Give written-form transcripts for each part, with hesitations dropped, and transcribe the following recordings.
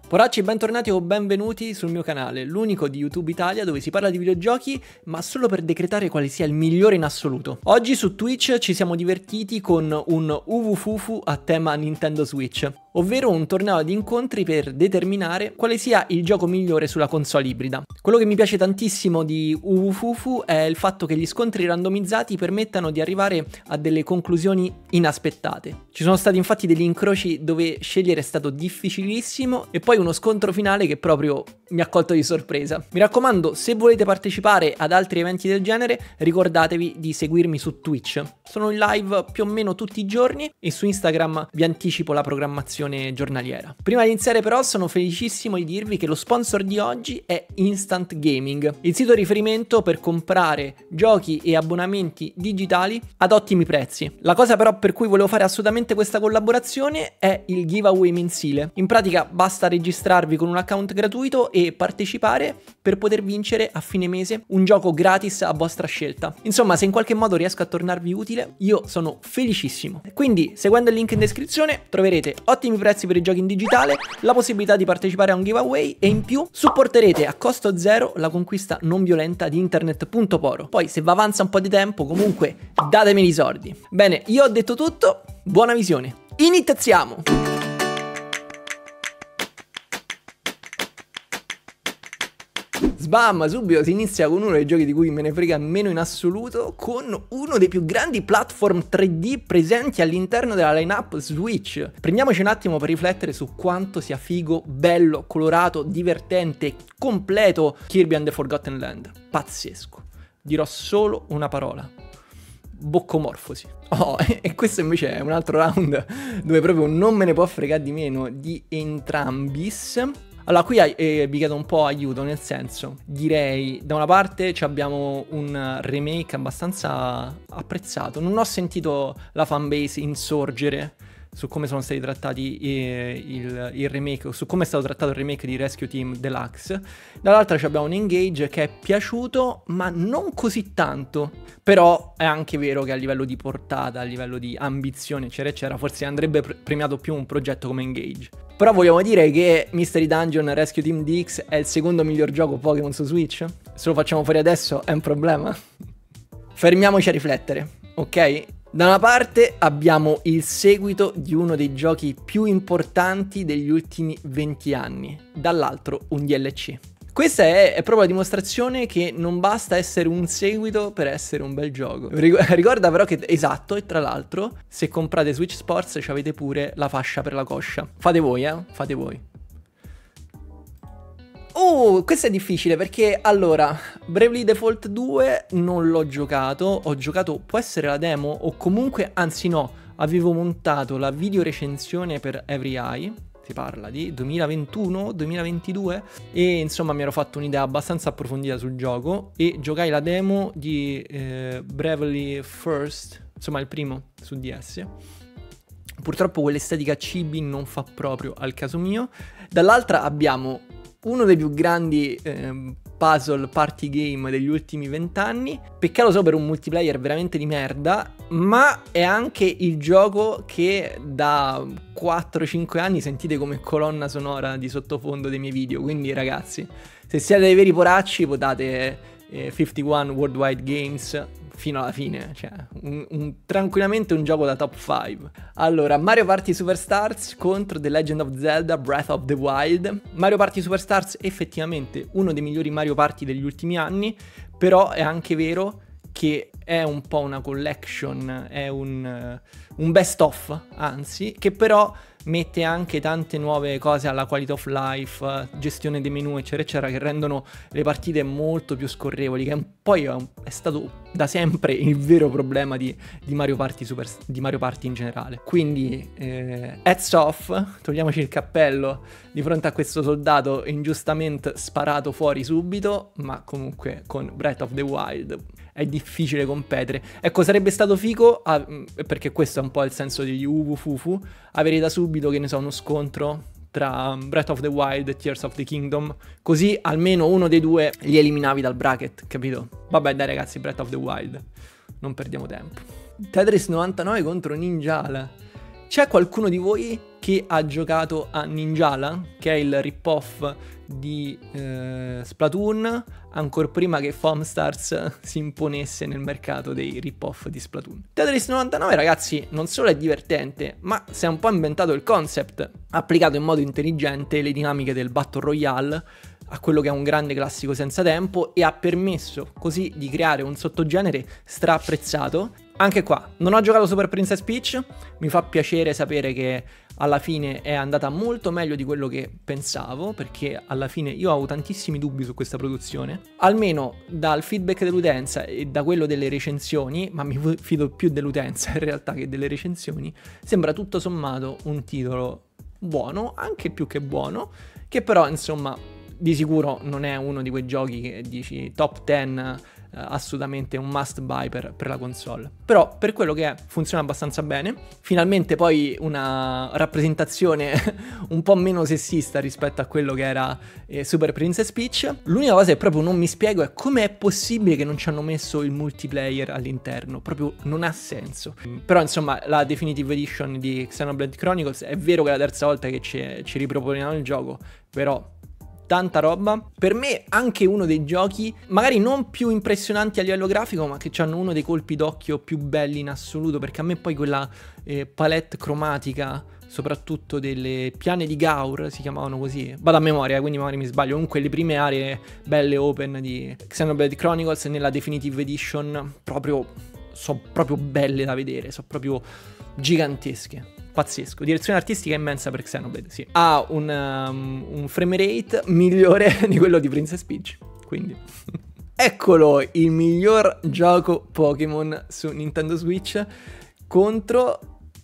Poracci, bentornati o benvenuti sul mio canale, l'unico di YouTube Italia dove si parla di videogiochi, ma solo per decretare quale sia il migliore in assoluto. Oggi su Twitch ci siamo divertiti con un Uvufufu a tema Nintendo Switch, ovvero un torneo di incontri per determinare quale sia il gioco migliore sulla console ibrida. Quello che mi piace tantissimo di Uvufufu è il fatto che gli scontri randomizzati permettano di arrivare a delle conclusioni inaspettate. Ci sono stati infatti degli incroci dove scegliere è stato difficilissimo e poi uno scontro finale che proprio mi ha colto di sorpresa. Mi raccomando, se volete partecipare ad altri eventi del genere, ricordatevi di seguirmi su Twitch. Sono in live più o meno tutti i giorni e su Instagram vi anticipo la programmazione giornaliera. Prima di iniziare però sono felicissimo di dirvi che lo sponsor di oggi è Instant Gaming, il sito riferimento per comprare giochi e abbonamenti digitali ad ottimi prezzi. La cosa però per cui volevo fare assolutamente questa collaborazione è il giveaway mensile. In pratica basta registrarvi con un account gratuito e partecipare per poter vincere a fine mese un gioco gratis a vostra scelta. Insomma, se in qualche modo riesco a tornarvi utile, io sono felicissimo. Quindi, seguendo il link in descrizione, troverete ottimi prezzi per i giochi in digitale, la possibilità di partecipare a un giveaway e in più supporterete a costo zero la conquista non violenta di internet.poro. Poi, se va avanza un po' di tempo, comunque datemi i soldi. Bene, io ho detto tutto, buona visione. Iniziamo! Sbam, subito si inizia con uno dei giochi di cui me ne frega meno in assoluto, con uno dei più grandi platform 3D presenti all'interno della lineup Switch. Prendiamoci un attimo per riflettere su quanto sia figo, bello, colorato, divertente, completo Kirby and the Forgotten Land. Pazzesco. Dirò solo una parola: boccomorfosi. Oh, e questo invece è un altro round dove proprio non me ne può fregare di meno di entrambi. Allora, qui vi chiedo un po' aiuto, nel senso, direi, da una parte abbiamo un remake abbastanza apprezzato. Non ho sentito la fanbase insorgere su come sono stati trattati il remake, su come è stato trattato il remake di Rescue Team Deluxe. Dall'altra abbiamo un Engage che è piaciuto, ma non così tanto. Però è anche vero che a livello di portata, a livello di ambizione, eccetera, eccetera, forse andrebbe premiato più un progetto come Engage. Però vogliamo dire che Mystery Dungeon Rescue Team DX è il secondo miglior gioco Pokémon su Switch? Se lo facciamo fuori adesso è un problema? Fermiamoci a riflettere, ok? Da una parte abbiamo il seguito di uno dei giochi più importanti degli ultimi 20 anni, dall'altro un DLC. Questa è proprio la dimostrazione che non basta essere un seguito per essere un bel gioco. Ricorda però che, esatto, e tra l'altro, se comprate Switch Sports avete pure la fascia per la coscia. Fate voi, fate voi. Questo è difficile perché, allora, Bravely Default 2 non l'ho giocato, ho giocato, può essere la demo, o comunque, anzi no, avevo montato la video recensione per Every Eye. Si parla di 2021-2022 e insomma mi ero fatto un'idea abbastanza approfondita sul gioco e giocai la demo di Bravely First, insomma il primo su DS. Purtroppo quell'estetica chibi non fa proprio al caso mio. Dall'altra abbiamo uno dei più grandi puzzle party game degli ultimi 20 anni. Peccato solo per un multiplayer veramente di merda, ma è anche il gioco che da 4-5 anni sentite come colonna sonora di sottofondo dei miei video. Quindi ragazzi, se siete dei veri poracci votate 51 Worldwide Games fino alla fine, cioè tranquillamente un gioco da top 5. Allora, Mario Party Superstars contro The Legend of Zelda Breath of the Wild. Mario Party Superstars effettivamente uno dei migliori Mario Party degli ultimi anni, però è anche vero che è un po' una collection, è un best of, anzi, che però mette anche tante nuove cose alla quality of life, gestione dei menu, eccetera, eccetera, che rendono le partite molto più scorrevoli, che poi è stato da sempre il vero problema di Mario Party di Mario Party in generale. Quindi, hats off, togliamoci il cappello di fronte a questo soldato ingiustamente sparato fuori subito, ma comunque con Breath of the Wild è difficile competere. Ecco, sarebbe stato figo, perché questo è un po' il senso degli Uvufufu, avere da subito, che ne so, uno scontro tra Breath of the Wild e Tears of the Kingdom, così almeno uno dei due li eliminavi dal bracket, capito? Vabbè dai ragazzi, Breath of the Wild, non perdiamo tempo. Tetris 99 contro Ninjala. C'è qualcuno di voi che ha giocato a Ninjala, che è il rip-off di Splatoon, ancora prima che Foam Stars si imponesse nel mercato dei rip-off di Splatoon. Tetris 99, ragazzi, non solo è divertente, ma si è un po' inventato il concept, ha applicato in modo intelligente le dinamiche del Battle Royale a quello che è un grande classico senza tempo e ha permesso così di creare un sottogenere straapprezzato. Anche qua, non ho giocato Super Princess Peach, mi fa piacere sapere che alla fine è andata molto meglio di quello che pensavo, perché alla fine io avevo tantissimi dubbi su questa produzione, almeno dal feedback dell'utenza e da quello delle recensioni, ma mi fido più dell'utenza in realtà che delle recensioni, sembra tutto sommato un titolo buono, anche più che buono, che però insomma di sicuro non è uno di quei giochi che dici top 10, assolutamente un must buy per la console. Però per quello che è funziona abbastanza bene. Finalmente poi una rappresentazione un po' meno sessista rispetto a quello che era Super Princess Peach. L'unica cosa che proprio non mi spiego è come è possibile che non ci hanno messo il multiplayer all'interno, proprio non ha senso. Però insomma la Definitive Edition di Xenoblade Chronicles è vero che è la terza volta che ci riproponiamo il gioco, però tanta roba. Per me anche uno dei giochi magari non più impressionanti a livello grafico, ma che hanno uno dei colpi d'occhio più belli in assoluto, perché a me poi quella palette cromatica, soprattutto delle piane di Gaur, si chiamavano così, vado a memoria quindi magari mi sbaglio, comunque le prime aree belle open di Xenoblade Chronicles nella Definitive Edition sono proprio belle da vedere, sono proprio gigantesche. Pazzesco, direzione artistica immensa per Xenoblade, sì. Ha un frame rate migliore di quello di Princess Peach, quindi eccolo il miglior gioco Pokémon su Nintendo Switch contro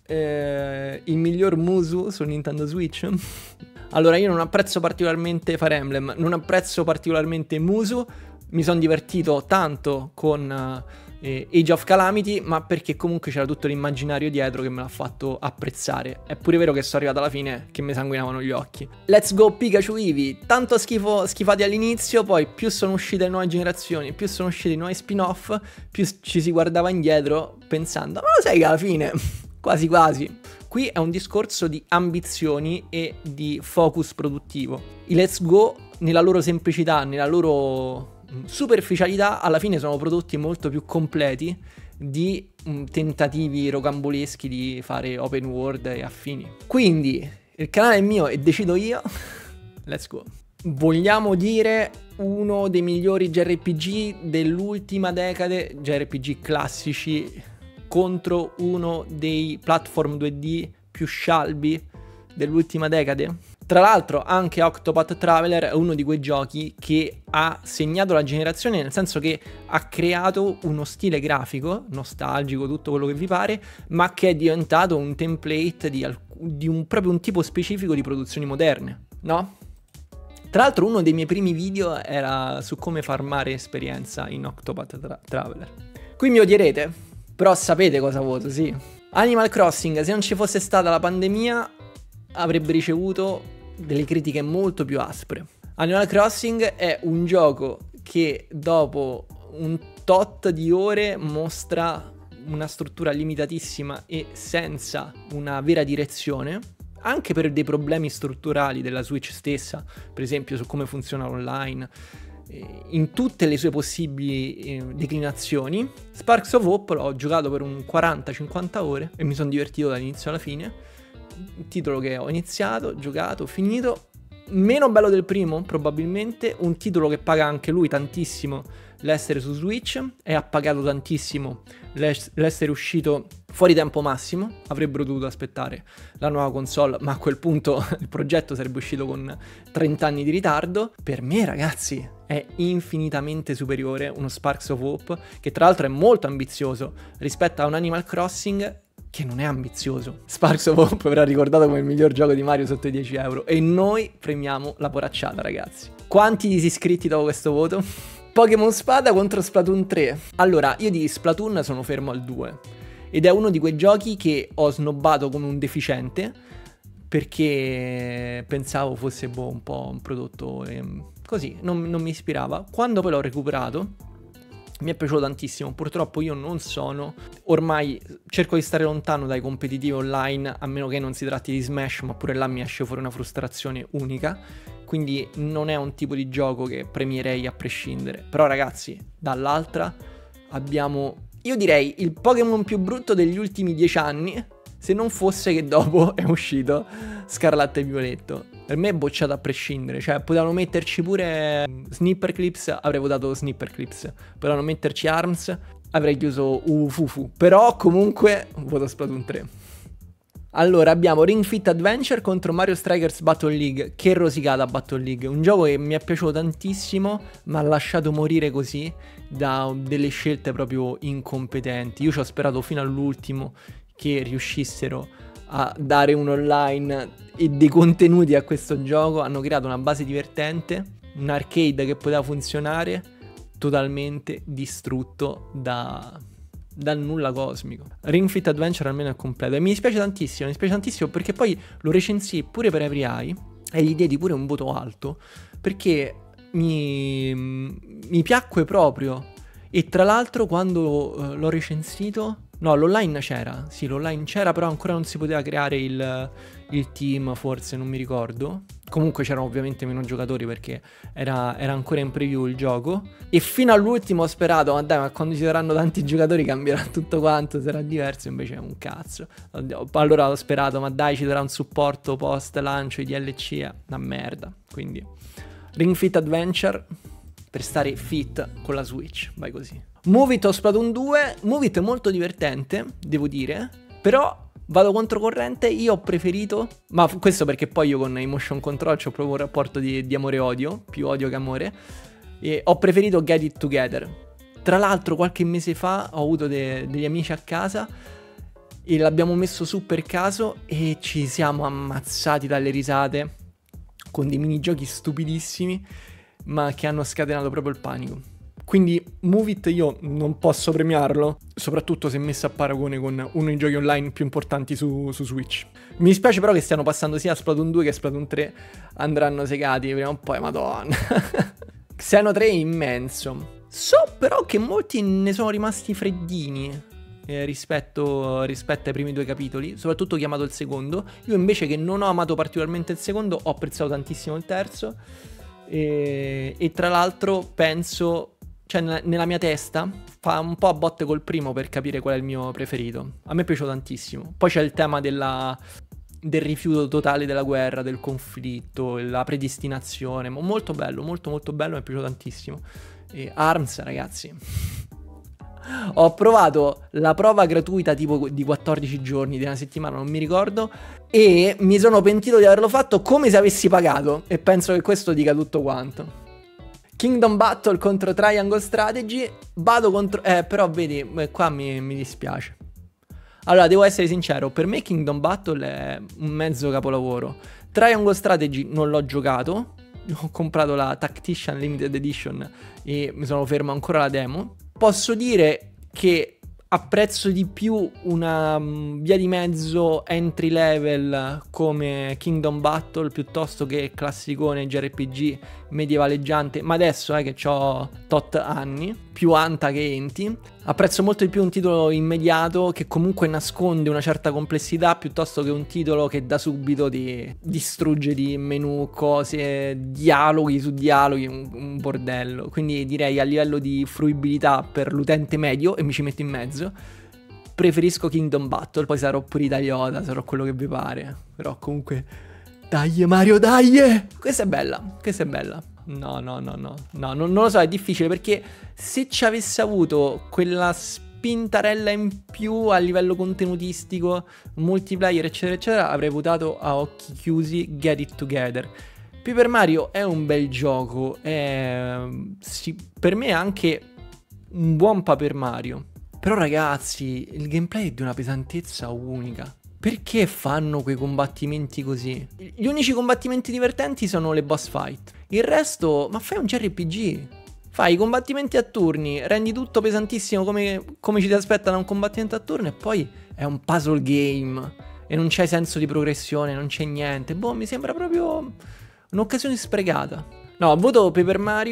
il miglior Musu su Nintendo Switch. Allora io non apprezzo particolarmente Fire Emblem, non apprezzo particolarmente Musu, mi sono divertito tanto con Age of Calamity, ma perché comunque c'era tutto l'immaginario dietro che me l'ha fatto apprezzare. È pure vero che sono arrivato alla fine che mi sanguinavano gli occhi. Let's go Pikachu Eevee, tanto schifati all'inizio, poi più sono uscite le nuove generazioni, più sono usciti i nuovi spin-off, più ci si guardava indietro pensando, ma lo sai che alla fine, quasi quasi. Qui è un discorso di ambizioni e di focus produttivo. I Let's Go nella loro semplicità, nella loro superficialità, alla fine sono prodotti molto più completi di tentativi rocamboleschi di fare open world e affini. Quindi il canale è mio e decido io. Let's go. Vogliamo dire uno dei migliori JRPG dell'ultima decade, JRPG classici, contro uno dei platform 2D più scialbi dell'ultima decade? Tra l'altro anche Octopath Traveler è uno di quei giochi che ha segnato la generazione, nel senso che ha creato uno stile grafico nostalgico, tutto quello che vi pare, ma che è diventato un template di proprio un tipo specifico di produzioni moderne, no? Tra l'altro uno dei miei primi video era su come farmare esperienza in Octopath Traveler. Qui mi odierete, però sapete cosa voto, sì. Animal Crossing, se non ci fosse stata la pandemia, avrebbe ricevuto delle critiche molto più aspre. Animal Crossing è un gioco che dopo un tot di ore mostra una struttura limitatissima e senza una vera direzione, anche per dei problemi strutturali della Switch stessa, per esempio su come funziona online, in tutte le sue possibili declinazioni. Sparks of Hope l'ho giocato per un 40-50 ore e mi sono divertito dall'inizio alla fine. Un titolo che ho iniziato, giocato, finito, meno bello del primo probabilmente, un titolo che paga anche lui tantissimo l'essere su Switch e ha pagato tantissimo l'essere uscito fuori tempo massimo. Avrebbero dovuto aspettare la nuova console, ma a quel punto il progetto sarebbe uscito con 30 anni di ritardo. Per me, ragazzi, è infinitamente superiore uno Sparks of Hope, che tra l'altro è molto ambizioso rispetto a un Animal Crossing che non è ambizioso. Sparks of Hope verrà ricordato come il miglior gioco di Mario sotto i 10 euro e noi premiamo la poracciata, ragazzi. Quanti disiscritti dopo questo voto? Pokémon Spada contro Splatoon 3. Allora, io di Splatoon sono fermo al 2 ed è uno di quei giochi che ho snobbato come un deficiente perché pensavo fosse un po' un prodotto così, non mi ispirava. Quando poi l'ho recuperato Mi è piaciuto tantissimo, purtroppo io non sono, ormai cerco di stare lontano dai competitivi online, a meno che non si tratti di Smash, ma pure là mi esce fuori una frustrazione unica, quindi non è un tipo di gioco che premierei a prescindere. Però ragazzi, dall'altra abbiamo, io direi, il Pokémon più brutto degli ultimi 10 anni, se non fosse che dopo è uscito Scarlatto e Violetto. Per me è bocciato a prescindere, cioè potevano metterci pure Snipper Clips, avrei votato Snipper Clips, potevano metterci ARMS, avrei chiuso Ufufu, però comunque voto Splatoon 3. Allora abbiamo Ring Fit Adventure contro Mario Strikers Battle League. Che rosicata Battle League, un gioco che mi è piaciuto tantissimo ma ha lasciato morire così da delle scelte proprio incompetenti. Io ci ho sperato fino all'ultimo che riuscissero a dare un online e dei contenuti a questo gioco. Hanno creato una base divertente, un arcade che poteva funzionare, totalmente distrutto dal nulla cosmico. Ring Fit Adventure almeno è completo e mi dispiace tantissimo perché poi lo recensii pure per Every e gli diedi pure un voto alto perché mi piacque proprio. E tra l'altro quando l'ho recensito, no, l'online c'era, sì, l'online c'era, però ancora non si poteva creare il team, forse, non mi ricordo. Comunque c'erano ovviamente meno giocatori perché era ancora in preview il gioco. E fino all'ultimo ho sperato, ma dai, ma quando ci saranno tanti giocatori cambierà tutto quanto, sarà diverso, invece è un cazzo. Allora ho sperato, ma dai, ci sarà un supporto post lancio, i DLC, è una merda. Quindi Ring Fit Adventure per stare fit con la Switch, vai così. Move It o Splatoon 2, Move It è molto divertente, devo dire, però vado controcorrente, io ho preferito, ma questo perché poi io con i motion control c'ho proprio un rapporto di amore e odio, più odio che amore, e ho preferito Get It Together. Tra l'altro qualche mese fa ho avuto degli amici a casa e l'abbiamo messo su per caso e ci siamo ammazzati dalle risate con dei minigiochi stupidissimi ma che hanno scatenato proprio il panico. Quindi Move It io non posso premiarlo, soprattutto se messo a paragone con uno dei giochi online più importanti su Switch. Mi dispiace però che stiano passando sia Splatoon 2 che Splatoon 3 andranno segati prima o poi, madonna. Xeno 3 è immenso. So però che molti ne sono rimasti freddini rispetto ai primi due capitoli, soprattutto chi ha amato il secondo. Io invece, che non ho amato particolarmente il secondo, ho apprezzato tantissimo il terzo. E tra l'altro penso, cioè nella mia testa fa un po' a botte col primo per capire qual è il mio preferito. A me è piaciuto tantissimo. Poi c'è il tema del rifiuto totale della guerra, del conflitto, la predestinazione. Molto bello, molto molto bello, mi è piaciuto tantissimo. E ARMS, ragazzi, ho provato la prova gratuita tipo di 14 giorni, di una settimana, non mi ricordo, e mi sono pentito di averlo fatto come se avessi pagato, e penso che questo dica tutto quanto. Kingdom Battle contro Triangle Strategy, vado contro... però vedi, qua mi dispiace. Allora, devo essere sincero, per me Kingdom Battle è un mezzo capolavoro. Triangle Strategy non l'ho giocato, ho comprato la Tactician Limited Edition e mi sono fermo ancora alla demo. Posso dire che apprezzo di più una via di mezzo entry level come Kingdom Battle piuttosto che classicone JRPG medievaleggiante, ma adesso che ho tot anni, più anta che enti. Apprezzo molto di più un titolo immediato che comunque nasconde una certa complessità piuttosto che un titolo che da subito ti distrugge di menu, cose, dialoghi su dialoghi, un bordello. Quindi direi a livello di fruibilità per l'utente medio, e mi ci metto in mezzo, preferisco Kingdom Battle. Poi sarò pure italiota, sarò quello che vi pare, però comunque dai Mario, dai! Questa è bella, questa è bella. No, non lo so, è difficile perché se ci avesse avuto quella spintarella in più a livello contenutistico, multiplayer eccetera eccetera, avrei votato a occhi chiusi Get It Together. Paper Mario è un bel gioco, sì, per me è anche un buon Paper Mario, però ragazzi il gameplay è di una pesantezza unica. Perché fanno quei combattimenti così? Gli unici combattimenti divertenti sono le boss fight. Il resto, ma fai un JRPG. Fai i combattimenti a turni, rendi tutto pesantissimo come ci si aspetta da un combattimento a turno, e poi è un puzzle game. E non c'è senso di progressione, non c'è niente. Boh, mi sembra proprio un'occasione sprecata. No, voto Paper Mario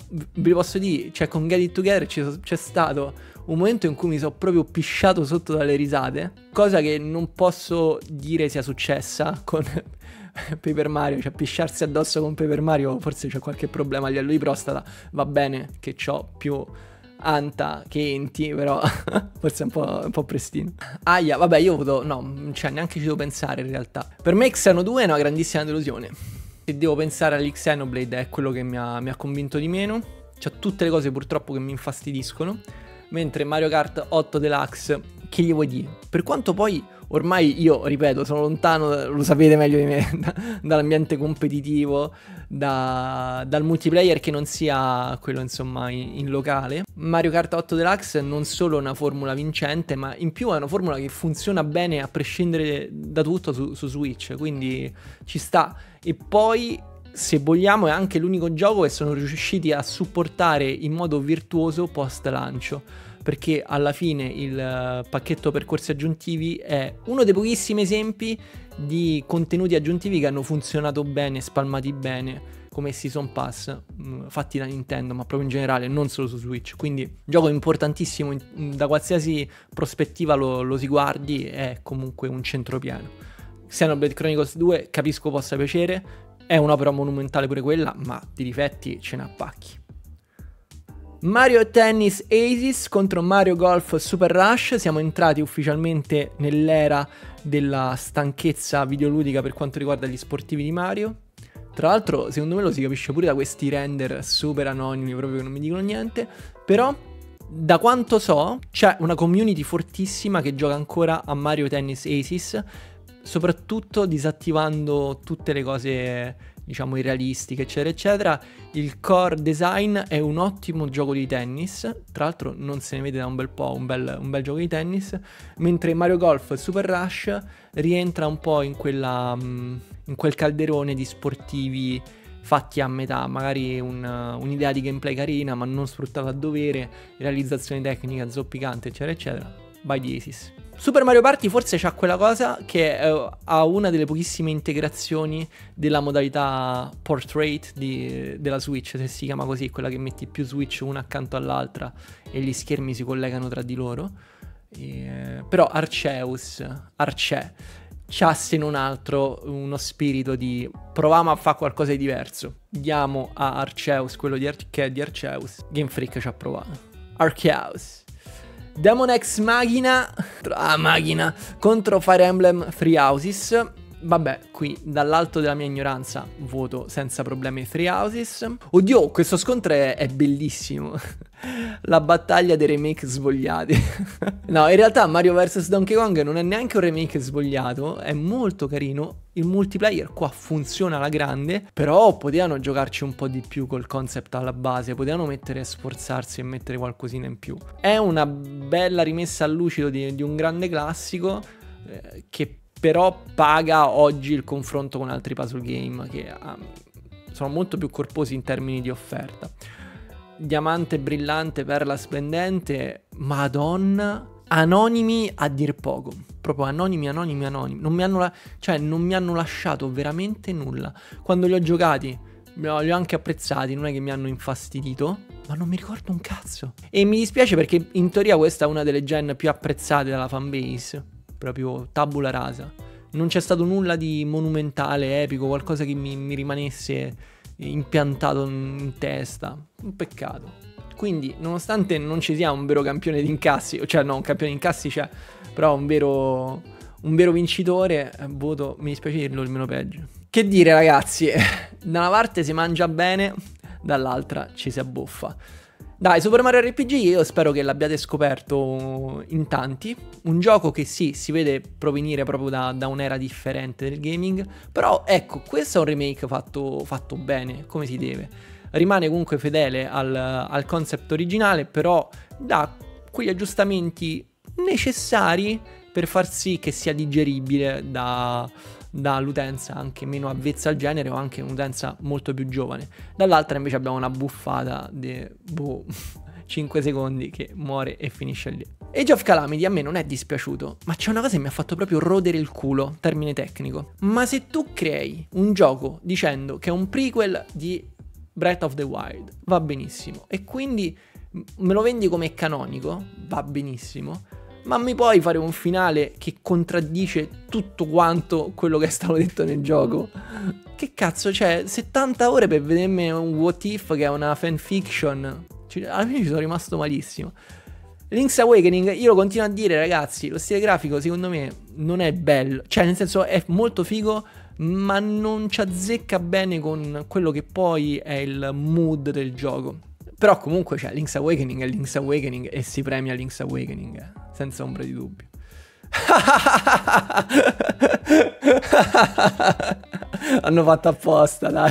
vi posso dire, cioè con Get It Together c'è stato un momento in cui mi sono proprio pisciato sotto dalle risate, cosa che non posso dire sia successa con Paper Mario, cioè pisciarsi addosso con Paper Mario forse c'è qualche problema a livello di prostata, va bene che c'ho più anta che enti, però forse è un po' prestino. Aia, vabbè, io voto, no, cioè neanche ci devo pensare in realtà. Per me Xeno 2 è una grandissima delusione. Se devo pensare all'Xenoblade è quello che mi ha convinto di meno. C'ha tutte le cose purtroppo che mi infastidiscono. Mentre Mario Kart 8 Deluxe, che gli vuoi dire? Per quanto poi ormai io, ripeto, sono lontano, lo sapete meglio di me, dall'ambiente competitivo, dal multiplayer che non sia quello insomma in locale. Mario Kart 8 Deluxe non solo è una formula vincente, ma in più è una formula che funziona bene a prescindere da tutto su Switch, quindi ci sta. E poi, se vogliamo, è anche l'unico gioco che sono riusciti a supportare in modo virtuoso post lancio, perché alla fine il pacchetto percorsi aggiuntivi è uno dei pochissimi esempi di contenuti aggiuntivi che hanno funzionato bene, spalmati bene, come Season Pass fatti da Nintendo, ma proprio in generale, non solo su Switch. Quindi gioco importantissimo, da qualsiasi prospettiva lo si guardi, è comunque un centropiano. Xenoblade Chronicles 2 capisco possa piacere, è un'opera monumentale pure quella, ma di difetti ce n'ha pacchi. Mario Tennis Aces contro Mario Golf Super Rush. Siamo entrati ufficialmente nell'era della stanchezza videoludica per quanto riguarda gli sportivi di Mario. Tra l'altro, secondo me lo si capisce pure da questi render super anonimi, proprio che non mi dicono niente. Però, da quanto so, c'è una community fortissima che gioca ancora a Mario Tennis Aces, soprattutto disattivando tutte le cose, diciamo, irrealistiche, eccetera, eccetera. Il core design è un ottimo gioco di tennis, tra l'altro non se ne vede da un bel po', un bel gioco di tennis, mentre Mario Golf Super Rush rientra un po' in quel calderone di sportivi fatti a metà, magari un'idea di gameplay carina, ma non sfruttata a dovere, realizzazione tecnica zoppicante, eccetera, eccetera. By the Aces. Super Mario Party forse c'ha quella cosa che ha una delle pochissime integrazioni della modalità portrait della Switch, se si chiama così, quella che metti più Switch una accanto all'altra e gli schermi si collegano tra di loro. Però Arceus c'ha, se non altro, uno spirito di proviamo a fare qualcosa di diverso. Diamo a Arceus quello che è di Arceus. Game Freak ci ha provato. Arceus. Demon X Machina contro Fire Emblem Three Houses. Vabbè, qui dall'alto della mia ignoranza voto senza problemi Three Houses. Oddio, questo scontro è bellissimo. La battaglia dei remake svogliati. No, in realtà Mario vs Donkey Kong non è neanche un remake svogliato, è molto carino. Il multiplayer qua funziona alla grande, però potevano giocarci un po' di più col concept alla base, potevano sforzarsi e mettere qualcosina in più. È una bella rimessa al lucido di un grande classico, che però paga oggi il confronto con altri puzzle game che sono molto più corposi in termini di offerta. Diamante brillante, perla splendente, madonna, anonimi a dir poco, proprio anonimi. Non mi hanno lasciato veramente nulla. Quando li ho giocati li ho anche apprezzati, non è che mi hanno infastidito, ma non mi ricordo un cazzo. E mi dispiace perché in teoria questa è una delle gen più apprezzate dalla fanbase, proprio tabula rasa. Non c'è stato nulla di monumentale, epico, qualcosa che mi rimanesse impiantato in testa. Un peccato. Quindi, nonostante non ci sia un vero campione di incassi, cioè no, un campione di incassi c'è, però un vero vincitore, voto, mi dispiace dirlo, il meno peggio. Che dire, ragazzi, da una parte si mangia bene, dall'altra ci si abbuffa. Dai, Super Mario RPG io spero che l'abbiate scoperto in tanti. Un gioco che sì, si vede provenire proprio da un'era differente del gaming, però ecco, questo è un remake fatto bene, come si deve. Rimane comunque fedele al concept originale, però dà quegli aggiustamenti necessari per far sì che sia digeribile dall'utenza anche meno avvezza al genere o anche un'utenza molto più giovane. Dall'altra invece abbiamo una buffata di 5 secondi che muore e finisce lì. Age of Calamity a me non è dispiaciuto, ma c'è una cosa che mi ha fatto proprio rodere il culo, termine tecnico. Ma se tu crei un gioco dicendo che è un prequel di Breath of the Wild, va benissimo. E quindi me lo vendi come canonico, va benissimo. Ma mi puoi fare un finale che contraddice tutto quanto quello che è stato detto nel gioco? Che cazzo, cioè, 70 ore per vedermi un What If che è una fanfiction. Alla fine ci sono rimasto malissimo. Link's Awakening, io lo continuo a dire, ragazzi, lo stile grafico secondo me non è bello. Cioè, nel senso, è molto figo, ma non ci azzecca bene con quello che poi è il mood del gioco. Però comunque, cioè, Link's Awakening è Link's Awakening e si premia Link's Awakening, senza ombra di dubbio. Hanno fatto apposta, dai.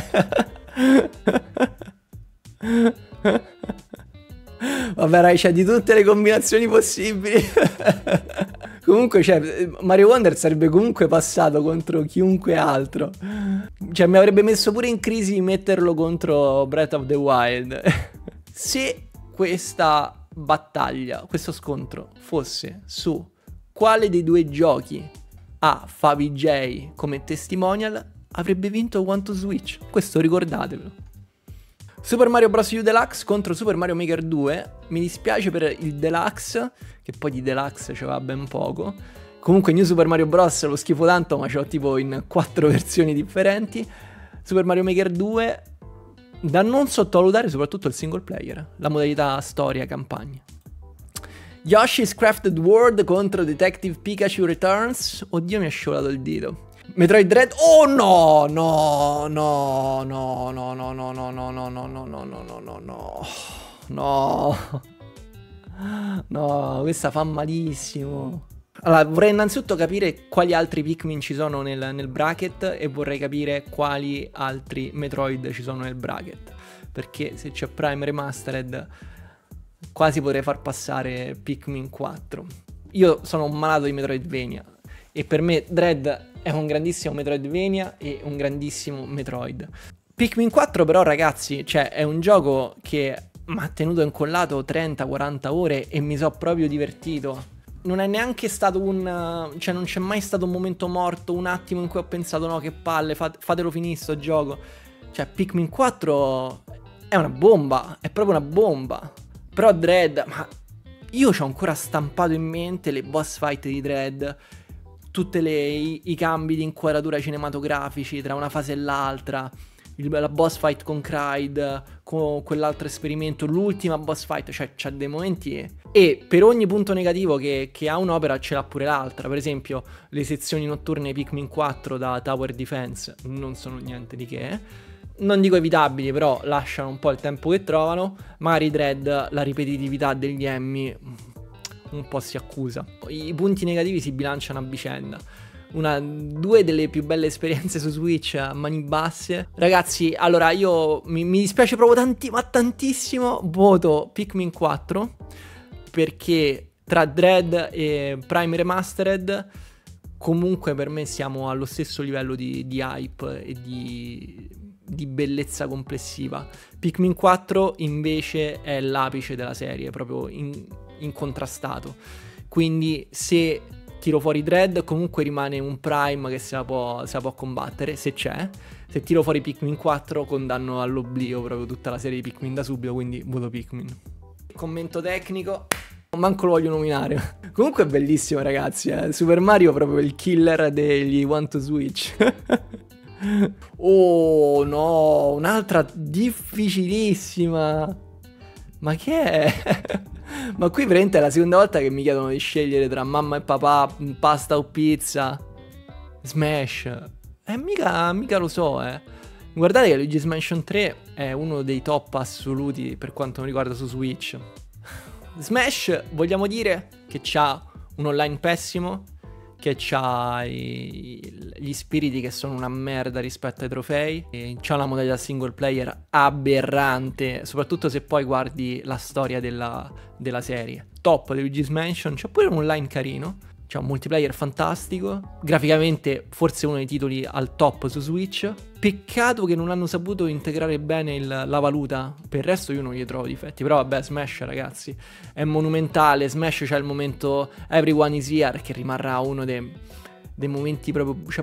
Vabbè, Rai, c'è di tutte le combinazioni possibili. Comunque, cioè, Mario Wonder sarebbe comunque passato contro chiunque altro. Cioè, mi avrebbe messo pure in crisi metterlo contro Breath of the Wild. Se questa battaglia, questo scontro fosse su quale dei due giochi ha Fabi J come testimonial, avrebbe vinto One to Switch. Questo ricordatevelo. Super Mario Bros. U Deluxe contro Super Mario Maker 2. Mi dispiace per il Deluxe, che poi di Deluxe ce va ben poco. Comunque New Super Mario Bros. Lo schifo tanto, ma ce l'ho tipo in 4 versioni differenti. Super Mario Maker 2, da non sottovalutare soprattutto il single player, la modalità storia campagna. Yoshi's Crafted World contro Detective Pikachu Returns. Oddio, mi ha scivolato il dito. Metroid Dread. Oh no, no, no, no, no, no, no, no, no, no, no, no, no, no, no, no, no, no, questa fa malissimo. Allora, vorrei innanzitutto capire quali altri Pikmin ci sono nel bracket e vorrei capire quali altri Metroid ci sono nel bracket, perché se c'è Prime Remastered quasi potrei far passare Pikmin 4. Io sono un malato di Metroidvania e per me Dread è un grandissimo Metroidvania e un grandissimo Metroid. Pikmin 4 però, ragazzi, cioè è un gioco che mi ha tenuto incollato 30-40 ore e mi sono proprio divertito. Non è neanche stato cioè non c'è mai stato un momento morto, un attimo in cui ho pensato no, che palle, fatelo finire sto gioco. Cioè Pikmin 4 è una bomba, è proprio una bomba. Però Dread, ma io ci ho ancora stampato in mente le boss fight di Dread, tutti i cambi di inquadratura cinematografici tra una fase e l'altra, la boss fight con Kraid, con quell'altro esperimento, l'ultima boss fight, cioè c'ha dei momenti e per ogni punto negativo che ha un'opera ce l'ha pure l'altra. Per esempio le sezioni notturne Pikmin 4 da Tower Defense non sono niente di che, non dico evitabili, però lasciano un po' il tempo che trovano. Magari Dread, la ripetitività degli Emmy un po' si accusa. I punti negativi si bilanciano a vicenda. Due delle più belle esperienze su Switch a mani basse. Ragazzi, allora io mi dispiace proprio ma tantissimo. Voto Pikmin 4 perché tra Dread e Prime Remastered comunque per me siamo allo stesso livello di hype e di bellezza complessiva. Pikmin 4 invece è l'apice della serie, proprio incontrastato. Quindi se tiro fuori Dread comunque rimane un Prime che se la può combattere, se c'è. Se tiro fuori Pikmin 4 condanno all'oblio proprio tutta la serie di Pikmin da subito, quindi voto Pikmin. Commento tecnico, manco lo voglio nominare. Comunque è bellissimo, ragazzi, Super Mario è proprio il killer degli One to Switch. Oh no, un'altra difficilissima. Ma che è? Ma qui veramente è la seconda volta che mi chiedono di scegliere tra mamma e papà, pasta o pizza. Smash. Mica lo so, Guardate che Luigi's Mansion 3 è uno dei top assoluti per quanto mi riguarda su Switch. Smash, vogliamo dire che c'ha un online pessimo, che c'ha gli spiriti che sono una merda rispetto ai trofei, e c'ha una modalità single player aberrante, soprattutto se poi guardi la storia della serie. Top di Luigi's Mansion, c'ha pure un online carino, c'ha un multiplayer fantastico, graficamente forse uno dei titoli al top su Switch. Peccato che non hanno saputo integrare bene la valuta, per il resto io non gli trovo difetti. Però vabbè, Smash, ragazzi, è monumentale. Smash c'è il momento Everyone is Here, che rimarrà uno dei momenti proprio, cioè,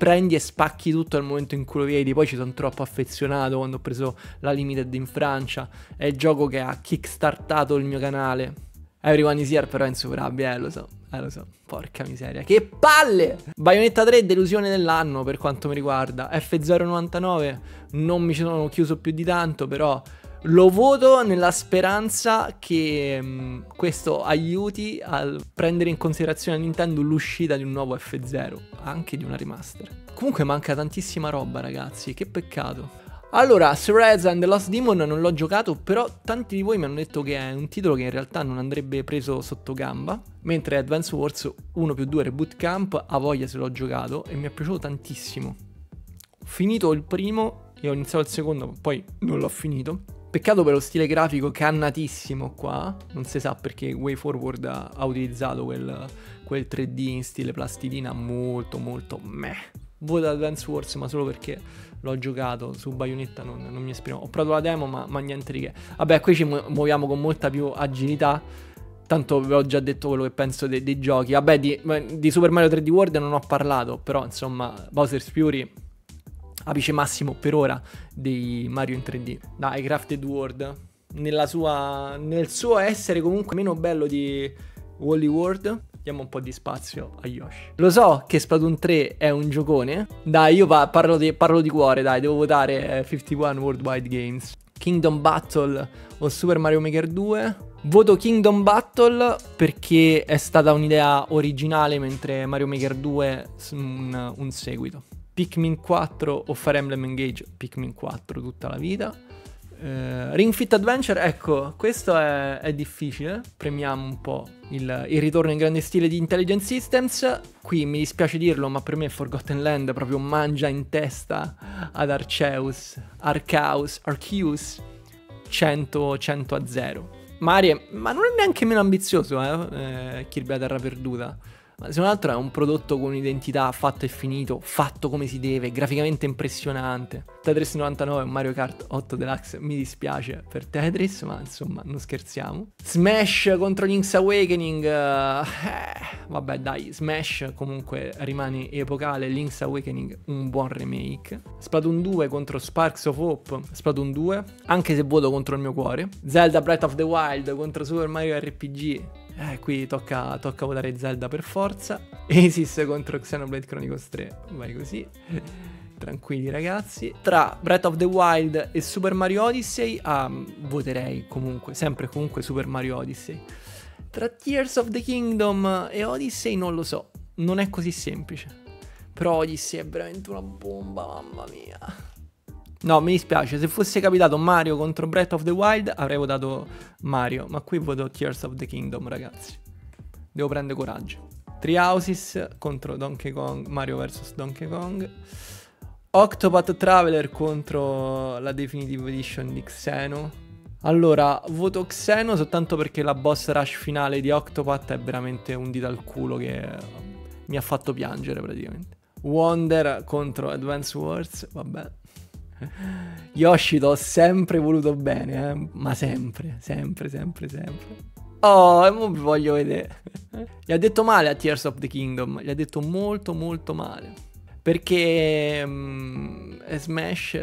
prendi e spacchi tutto al momento in cui lo vedi. Poi ci sono troppo affezionato quando ho preso la Limited in Francia. È il gioco che ha kickstartato il mio canale. Everyone is Here però è insuperabile, lo so, porca miseria, che palle! Bayonetta 3 delusione dell'anno per quanto mi riguarda. F099 non mi ci sono chiuso più di tanto, però lo voto nella speranza che questo aiuti a prendere in considerazione a Nintendo l'uscita di un nuovo F0, anche di una remaster. Comunque manca tantissima roba, ragazzi, che peccato. Allora, Cereza and the Lost Demon non l'ho giocato, però tanti di voi mi hanno detto che è un titolo che in realtà non andrebbe preso sotto gamba, mentre Advance Wars 1+2 Reboot Camp a voglia se l'ho giocato e mi è piaciuto tantissimo. Ho finito il primo e ho iniziato il secondo, poi non l'ho finito. Peccato per lo stile grafico cannatissimo qua, non si sa perché WayForward ha utilizzato quel 3D in stile plastilina molto meh. Voto Advance Wars ma solo perché l'ho giocato, su Bayonetta non mi esprimo. Ho provato la demo ma niente di che. Vabbè, qui ci muoviamo con molta più agilità, tanto vi ho già detto quello che penso dei giochi. Vabbè, di Super Mario 3D World non ho parlato, però insomma Bowser's Fury apice massimo per ora dei Mario in 3D. Dai, Crafted World nel suo essere comunque meno bello di Wally World, diamo un po' di spazio a Yoshi. Lo so che Splatoon 3 è un giocone. Dai, io parlo di cuore, dai, devo votare 51 Worldwide Games. Kingdom Battle o Super Mario Maker 2. Voto Kingdom Battle perché è stata un'idea originale, mentre Mario Maker 2 è un seguito. Pikmin 4 o Fire Emblem Engage. Pikmin 4 tutta la vita. Ring Fit Adventure, ecco, questo è difficile. Premiamo un po' il ritorno in grande stile di Intelligent Systems. Qui mi dispiace dirlo, ma per me Forgotten Land proprio mangia in testa ad Arceus 100-0. Mario, ma non è neanche meno ambizioso, Kirby la Terra Perduta. Ma se non altro è un prodotto con un'identità fatto e finito, fatto come si deve, graficamente impressionante. Tetris 99 e Mario Kart 8 Deluxe, mi dispiace per Tetris, ma insomma non scherziamo. Smash contro Link's Awakening, vabbè dai, Smash comunque rimane epocale, Link's Awakening un buon remake. Splatoon 2 contro Sparks of Hope, Splatoon 2, anche se voto contro il mio cuore. Zelda Breath of the Wild contro Super Mario RPG. Qui tocca votare Zelda per forza. Asis contro Xenoblade Chronicles 3. Vai così. Tranquilli ragazzi. Tra Breath of the Wild e Super Mario Odyssey voterei comunque Super Mario Odyssey. Tra Tears of the Kingdom e Odyssey non lo so, non è così semplice. Però Odyssey è veramente una bomba, mamma mia. No, mi dispiace, se fosse capitato Mario contro Breath of the Wild avrei votato Mario, ma qui voto Tears of the Kingdom, ragazzi. Devo prendere coraggio. Three Houses contro Donkey Kong, Mario vs Donkey Kong. Octopath Traveler contro la Definitive Edition di Xeno. Allora, voto Xeno soltanto perché la boss rush finale di Octopath è veramente un dito al culo che mi ha fatto piangere praticamente. Wonder contro Advance Wars, vabbè. Yoshi t'ho sempre voluto bene, ma sempre. Oh, e mo vi voglio vedere. Gli ha detto male a Tears of the Kingdom, gli ha detto molto male. Perché Smash.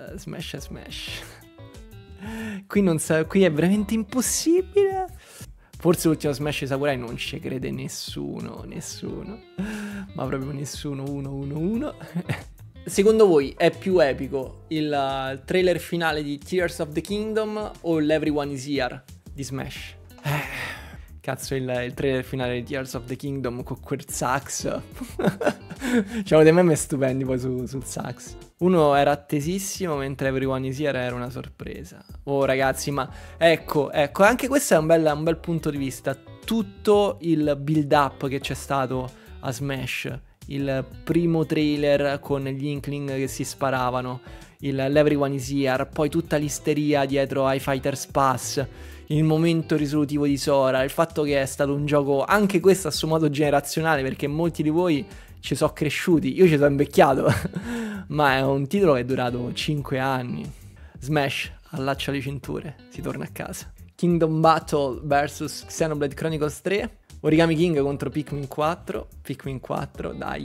Qui è veramente impossibile. Forse l'ultimo Smash Sakurai non ci crede nessuno. Ma proprio nessuno, 1-1-1. Secondo voi è più epico il trailer finale di Tears of the Kingdom o l'Everyone is Here di Smash? Cazzo, il trailer finale di Tears of the Kingdom con quel sax. C'erano dei meme stupendi poi sul sax. Uno era attesissimo, mentre Everyone is Here era una sorpresa. Oh ragazzi, ma ecco, anche questo è un bel punto di vista. Tutto il build up che c'è stato a Smash, il primo trailer con gli Inkling che si sparavano, l'Everyone is Here, poi tutta l'isteria dietro ai Fighters Pass, il momento risolutivo di Sora, il fatto che è stato un gioco, anche questo a suo modo generazionale, perché molti di voi ci sono cresciuti, io ci sono invecchiato, ma è un titolo che è durato 5 anni. Smash, allaccia le cinture, si torna a casa. Kingdom Battle vs Xenoblade Chronicles 3. Origami King contro Pikmin 4, dai.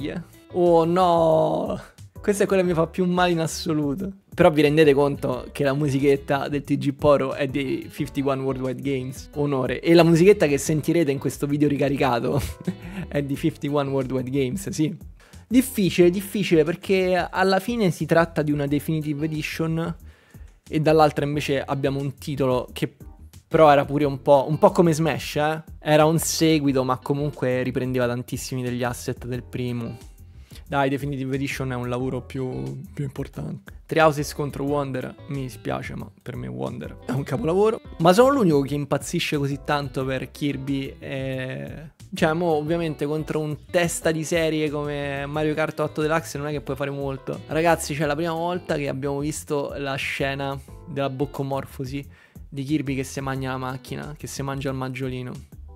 Oh no, questa è quella che mi fa più male in assoluto. Però vi rendete conto che la musichetta del TG Poro è dei 51 Worldwide Games, onore. E la musichetta che sentirete in questo video ricaricato è di 51 Worldwide Games, sì. Difficile perché alla fine si tratta di una Definitive Edition e dall'altra invece abbiamo un titolo che però era pure un po' come Smash, eh? Era un seguito ma comunque riprendeva tantissimi degli asset del primo. Dai, Definitive Edition è un lavoro più importante. Three Houses contro Wonder, mi dispiace, ma per me Wonder è un capolavoro. Ma sono l'unico che impazzisce così tanto per Kirby e... Cioè, mo, ovviamente contro un testa di serie come Mario Kart 8 Deluxe non è che puoi fare molto. Ragazzi, c'è la prima volta che abbiamo visto la scena della boccomorfosi di Kirby che si mangia la macchina, che si mangia il maggiolino.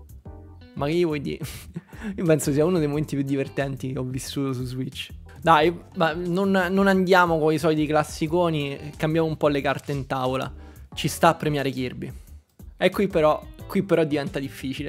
Ma che gli vuoi dire? Io penso sia uno dei momenti più divertenti che ho vissuto su Switch. Dai, ma non andiamo con i soliti classiconi, cambiamo un po' le carte in tavola. Ci sta a premiare Kirby. E qui però diventa difficile.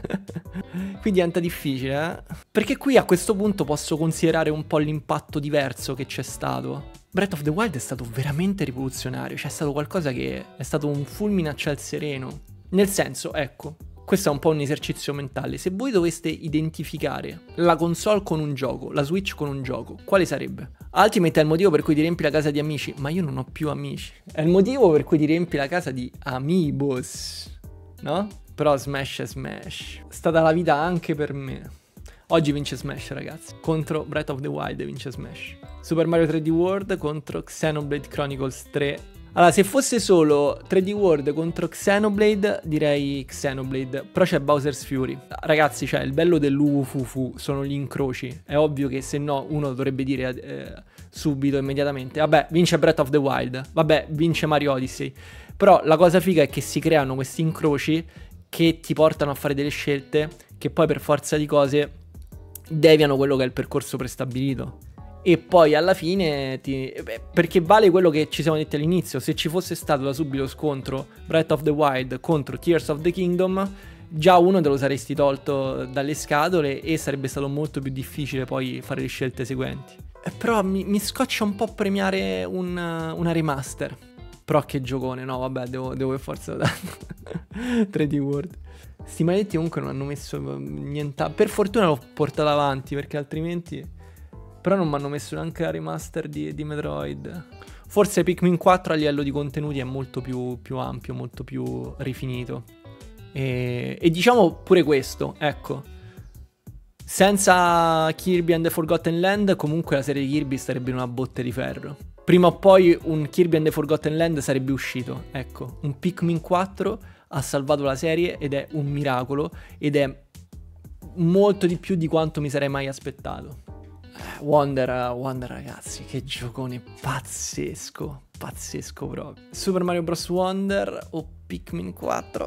Qui diventa difficile, eh? Perché qui a questo punto posso considerare un po' l'impatto diverso che c'è stato. Breath of the Wild è stato veramente rivoluzionario, cioè è stato qualcosa che è stato un fulmine a ciel sereno. Nel senso, ecco, questo è un po' un esercizio mentale. Se voi doveste identificare la console con un gioco, la Switch con un gioco, quale sarebbe? Ultimate è il motivo per cui ti riempi la casa di amici, ma io non ho più amici. È il motivo per cui ti riempi la casa di amiibos, no? Però Smash è Smash. È stata la vita anche per me. Oggi vince Smash, ragazzi. Contro Breath of the Wild vince Smash. Super Mario 3D World contro Xenoblade Chronicles 3. Allora, se fosse solo 3D World contro Xenoblade, direi Xenoblade. Però c'è Bowser's Fury. Ragazzi, cioè, il bello dell'UFUFU sono gli incroci. È ovvio che se no uno dovrebbe dire subito, immediatamente, vabbè, vince Breath of the Wild. Vabbè, vince Mario Odyssey. Però la cosa figa è che si creano questi incroci che ti portano a fare delle scelte che poi per forza di cose deviano quello che è il percorso prestabilito. E poi alla fine perché vale quello che ci siamo detti all'inizio. Se ci fosse stato da subito scontro Breath of the Wild contro Tears of the Kingdom, già uno te lo saresti tolto dalle scatole e sarebbe stato molto più difficile poi fare le scelte seguenti. Però mi scoccia un po' premiare una remaster. Però che giocone, no vabbè, devo per forza dare 3D World. Sti maledetti comunque non hanno messo niente. Per fortuna l'ho portata avanti, perché altrimenti... Però non mi hanno messo neanche la remaster di Metroid. Forse Pikmin 4 a livello di contenuti è molto più ampio, molto più rifinito. E diciamo pure questo, ecco. Senza Kirby and the Forgotten Land comunque la serie di Kirby starebbe in una botte di ferro. Prima o poi un Kirby and the Forgotten Land sarebbe uscito, ecco. Un Pikmin 4 ha salvato la serie ed è un miracolo. Ed è molto di più di quanto mi sarei mai aspettato. Wonder ragazzi, che giocone pazzesco, pazzesco proprio. Super Mario Bros. Wonder o Pikmin 4?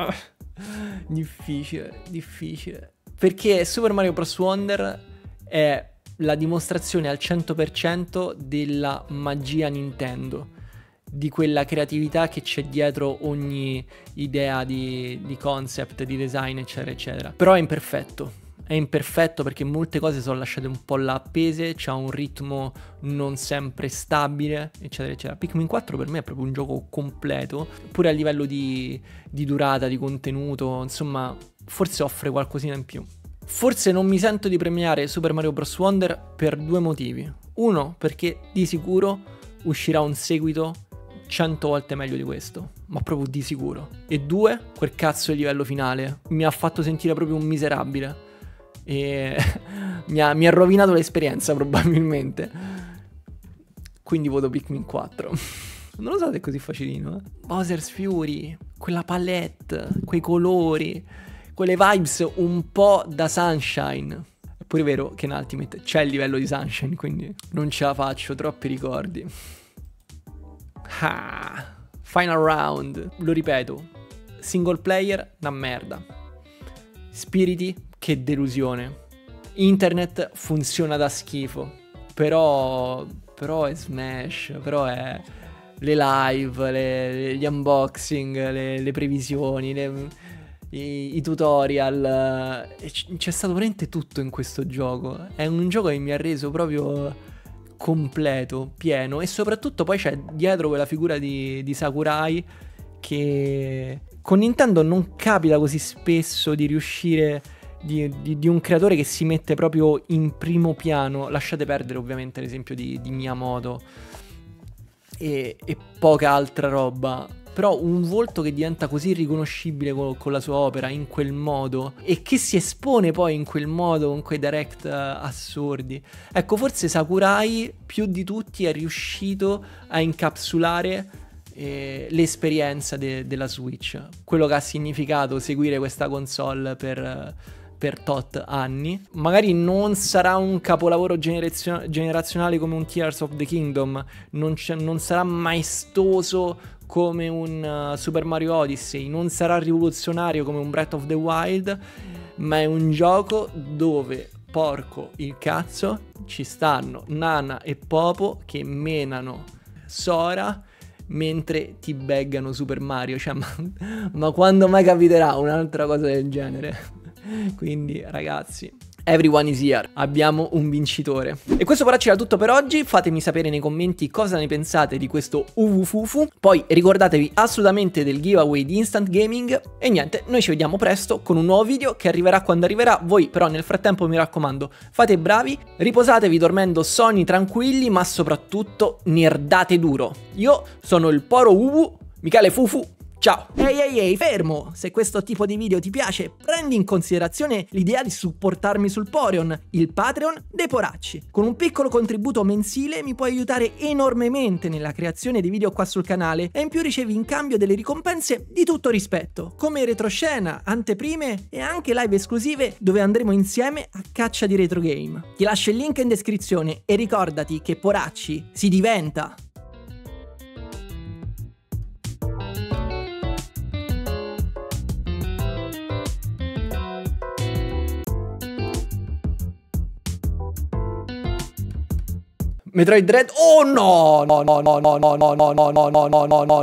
Difficile. Perché Super Mario Bros. Wonder è la dimostrazione al 100% della magia Nintendo, di quella creatività che c'è dietro ogni idea di concept, di design, eccetera, eccetera. Però è imperfetto. È imperfetto perché molte cose sono lasciate un po' là appese, c'ha un ritmo non sempre stabile, eccetera, eccetera. Pikmin 4 per me è proprio un gioco completo, pure a livello di durata, di contenuto, insomma, forse offre qualcosina in più. Forse non mi sento di premiare Super Mario Bros. Wonder per due motivi. Uno, perché di sicuro uscirà un seguito 100 volte meglio di questo, ma proprio di sicuro. E due, quel cazzo di livello finale mi ha fatto sentire proprio un miserabile. E mi ha rovinato l'esperienza probabilmente. Quindi voto Pikmin 4. Non lo so se è così facilino, Bowser's Fury, quella palette, quei colori, quelle vibes un po' da Sunshine. È pure vero che in Ultimate c'è il livello di Sunshine, quindi non ce la faccio, troppi ricordi. Final round. Lo ripeto, single player, una merda. Spiriti, che delusione. Internet funziona da schifo. Però è Smash. Però è le live, gli unboxing, le previsioni, i tutorial, c'è stato veramente tutto in questo gioco. È un gioco che mi ha reso proprio completo, pieno, e soprattutto poi c'è dietro quella figura di Sakurai che con Nintendo non capita così spesso di riuscire, di un creatore che si mette proprio in primo piano. Lasciate perdere ovviamente l'esempio di Miyamoto e poca altra roba, però un volto che diventa così riconoscibile con la sua opera in quel modo e che si espone poi in quel modo con quei direct assurdi. Ecco, forse Sakurai più di tutti è riuscito a incapsulare l'esperienza della Switch, quello che ha significato seguire questa console per tot anni. Magari non sarà un capolavoro generazionale come un Tears of the Kingdom, non sarà maestoso come un Super Mario Odyssey, non sarà rivoluzionario come un Breath of the Wild, ma è un gioco dove, porco il cazzo, ci stanno Nana e Popo che menano Sora mentre ti beggano Super Mario. Cioè, ma quando mai capiterà un'altra cosa del genere? Quindi ragazzi, everyone is here, abbiamo un vincitore. E questo però era tutto per oggi. Fatemi sapere nei commenti cosa ne pensate di questo Uvufufu. Poi ricordatevi assolutamente del giveaway di Instant Gaming. E niente, noi ci vediamo presto con un nuovo video che arriverà quando arriverà. Voi però nel frattempo, mi raccomando, fate i bravi, riposatevi dormendo sonni tranquilli, ma soprattutto nerdate duro. Io sono il Poro Uvu, Michele Fufu. Ciao! Ehi, fermo! Se questo tipo di video ti piace, prendi in considerazione l'idea di supportarmi sul Poreon, il Patreon dei Poracci. Con un piccolo contributo mensile mi puoi aiutare enormemente nella creazione di video qua sul canale e in più ricevi in cambio delle ricompense di tutto rispetto, come retroscena, anteprime e anche live esclusive dove andremo insieme a caccia di retro game. Ti lascio il link in descrizione e ricordati che Poracci si diventa! Metroid Dread. Oh no! No, no, no, no, no, no, no, no, no, no, no, no.